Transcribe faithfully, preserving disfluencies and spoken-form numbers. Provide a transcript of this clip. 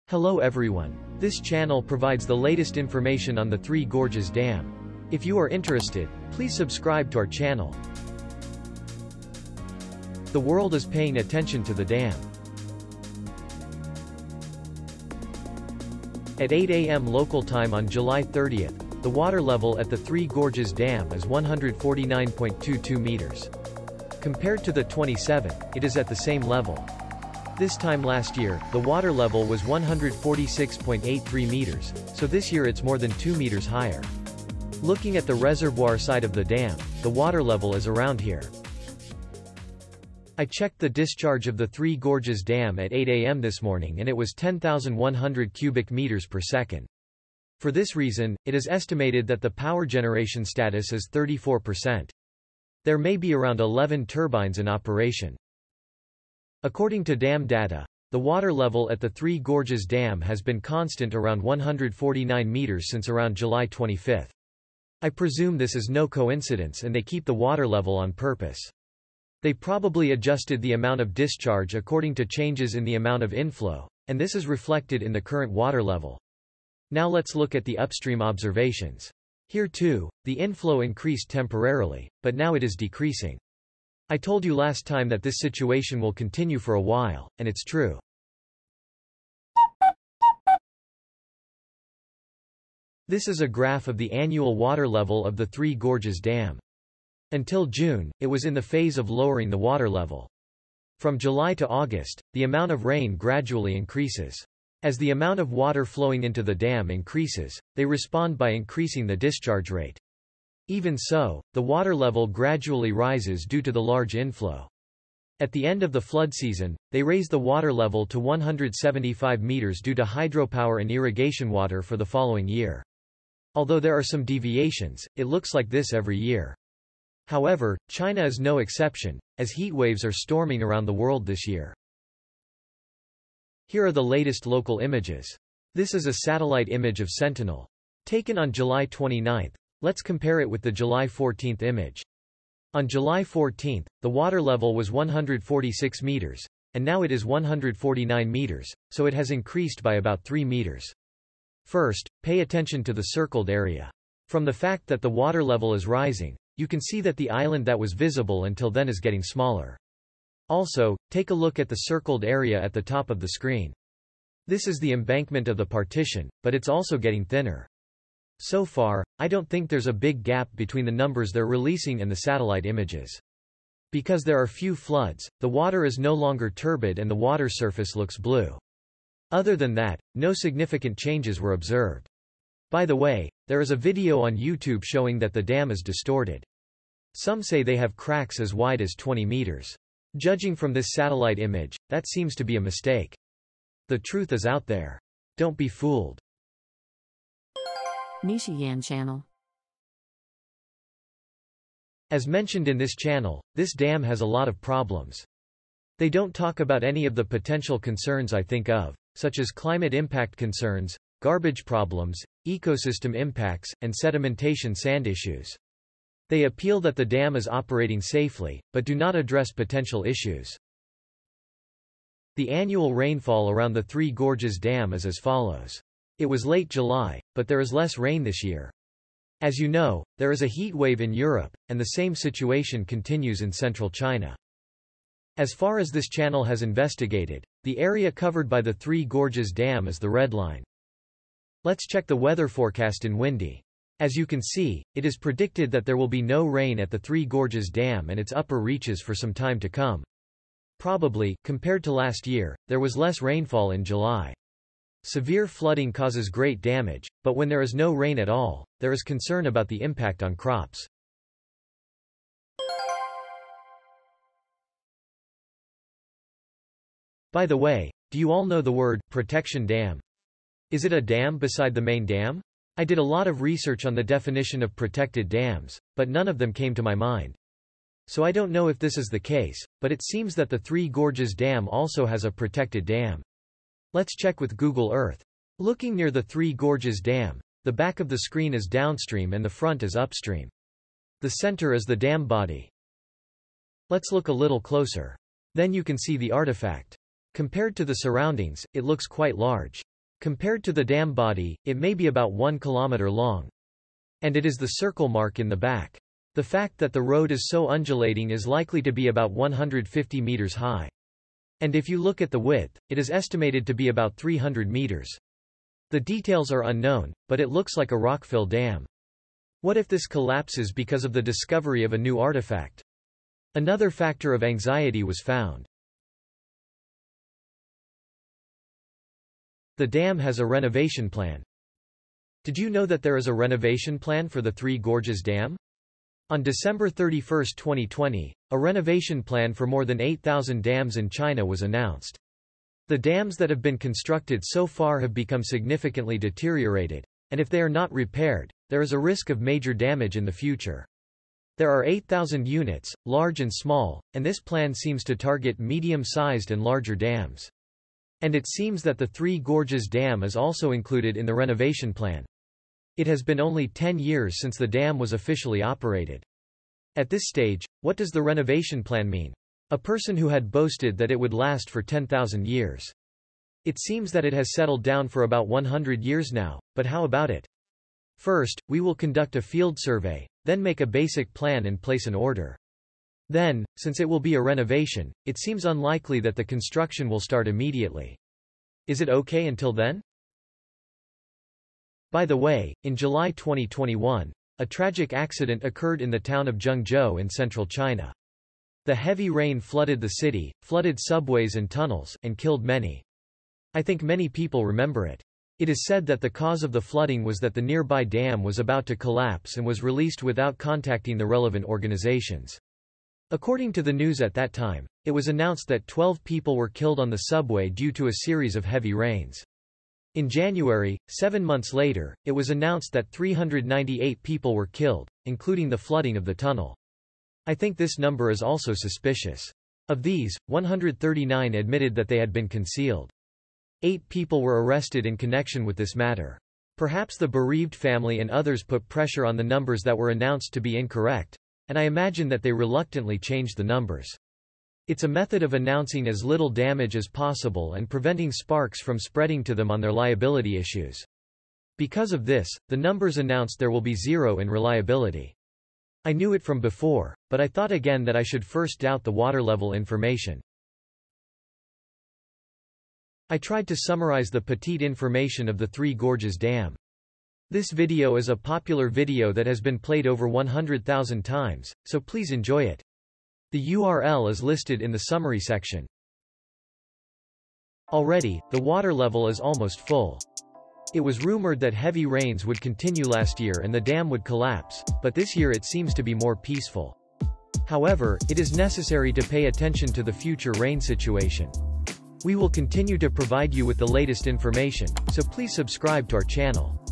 Hello everyone. This channel provides the latest information on the Three Gorges Dam. If you are interested, please subscribe to our channel. The world is paying attention to the dam. At eight A M local time on July thirtieth, the water level at the Three Gorges Dam is one hundred forty-nine point two two meters. Compared to the twenty-seventh, it is at the same level. This time last year, the water level was one hundred forty-six point eight three meters, so this year it's more than two meters higher. Looking at the reservoir side of the dam, the water level is around here. I checked the discharge of the Three Gorges Dam at eight A M this morning and it was ten thousand one hundred cubic meters per second. For this reason, it is estimated that the power generation status is thirty-four percent. There may be around eleven turbines in operation. According to dam data, the water level at the Three Gorges Dam has been constant around one hundred forty-nine meters since around July twenty-fifth. I presume this is no coincidence and they keep the water level on purpose. They probably adjusted the amount of discharge according to changes in the amount of inflow, and this is reflected in the current water level. Now let's look at the upstream observations. Here too, the inflow increased temporarily, but now it is decreasing. I told you last time that this situation will continue for a while, and it's true. This is a graph of the annual water level of the Three Gorges Dam. Until June, it was in the phase of lowering the water level. From July to August, the amount of rain gradually increases. As the amount of water flowing into the dam increases, they respond by increasing the discharge rate. Even so, the water level gradually rises due to the large inflow. At the end of the flood season, they raise the water level to one hundred seventy-five meters due to hydropower and irrigation water for the following year. Although there are some deviations, it looks like this every year. However, China is no exception, as heat waves are storming around the world this year. Here are the latest local images. This is a satellite image of Sentinel. Taken on July twenty-ninth. Let's compare it with the July fourteenth image. On July fourteenth, the water level was one hundred forty-six meters, and now it is one hundred forty-nine meters, so it has increased by about three meters. First, pay attention to the circled area. From the fact that the water level is rising, you can see that the island that was visible until then is getting smaller. Also, take a look at the circled area at the top of the screen. This is the embankment of the partition, but it's also getting thinner. So far, I don't think there's a big gap between the numbers they're releasing and the satellite images. Because there are few floods, the water is no longer turbid and the water surface looks blue. Other than that, no significant changes were observed. By the way, there is a video on YouTube showing that the dam is distorted. Some say they have cracks as wide as twenty meters. Judging from this satellite image, that seems to be a mistake. The truth is out there. Don't be fooled. NISHIYAN channel. As mentioned in this channel, this dam has a lot of problems. They don't talk about any of the potential concerns I think of, such as climate impact concerns, garbage problems, ecosystem impacts, and sedimentation sand issues. They appeal that the dam is operating safely, but do not address potential issues. The annual rainfall around the Three Gorges Dam is as follows. It was late July, but there is less rain this year. As you know, there is a heat wave in Europe, and the same situation continues in central China. As far as this channel has investigated, the area covered by the Three Gorges Dam is the red line. Let's check the weather forecast in Windy. As you can see, it is predicted that there will be no rain at the Three Gorges Dam and its upper reaches for some time to come. Probably, compared to last year, there was less rainfall in July. Severe flooding causes great damage, but when there is no rain at all, there is concern about the impact on crops. By the way, do you all know the word protection dam? Is it a dam beside the main dam? I did a lot of research on the definition of protected dams, but none of them came to my mind. So I don't know if this is the case, but it seems that the Three Gorges Dam also has a protected dam. Let's check with Google Earth. Looking near the Three Gorges Dam, the back of the screen is downstream and the front is upstream. The center is the dam body. Let's look a little closer. Then you can see the artifact. Compared to the surroundings, it looks quite large. Compared to the dam body, it may be about one kilometer long. And it is the circle mark in the back. The fact that the road is so undulating is likely to be about one hundred fifty meters high. And if you look at the width, it is estimated to be about three hundred meters. The details are unknown, but it looks like a rockfill dam. What if this collapses because of the discovery of a new artifact? Another factor of anxiety was found. The dam has a renovation plan. Did you know that there is a renovation plan for the Three Gorges Dam? On December thirty-first, twenty twenty, a renovation plan for more than eight thousand dams in China was announced. The dams that have been constructed so far have become significantly deteriorated, and if they are not repaired, there is a risk of major damage in the future. There are eight thousand units, large and small, and this plan seems to target medium-sized and larger dams. And it seems that the Three Gorges Dam is also included in the renovation plan. It has been only ten years since the dam was officially operated. At this stage, what does the renovation plan mean? A person who had boasted that it would last for ten thousand years. It seems that it has settled down for about one hundred years now, but how about it? First, we will conduct a field survey, then make a basic plan and place an order. Then, since it will be a renovation, it seems unlikely that the construction will start immediately. Is it okay until then? By the way, in July twenty twenty-one, a tragic accident occurred in the town of Zhengzhou in central China. The heavy rain flooded the city, flooded subways and tunnels, and killed many. I think many people remember it. It is said that the cause of the flooding was that the nearby dam was about to collapse and was released without contacting the relevant organizations. According to the news at that time, it was announced that twelve people were killed on the subway due to a series of heavy rains. In January, seven months later, it was announced that three hundred ninety-eight people were killed, including the flooding of the tunnel. I think this number is also suspicious. Of these, one hundred thirty-nine admitted that they had been concealed. Eight people were arrested in connection with this matter. Perhaps the bereaved family and others put pressure on the numbers that were announced to be incorrect, and I imagine that they reluctantly changed the numbers. It's a method of announcing as little damage as possible and preventing sparks from spreading to them on their liability issues. Because of this, the numbers announced there will be zero in reliability. I knew it from before, but I thought again that I should first doubt the water level information. I tried to summarize the petite information of the Three Gorges Dam. This video is a popular video that has been played over one hundred thousand times, so please enjoy it. The U R L is listed in the summary section. Already, the water level is almost full. It was rumored that heavy rains would continue last year and the dam would collapse, but this year it seems to be more peaceful. However, it is necessary to pay attention to the future rain situation. We will continue to provide you with the latest information, so please subscribe to our channel.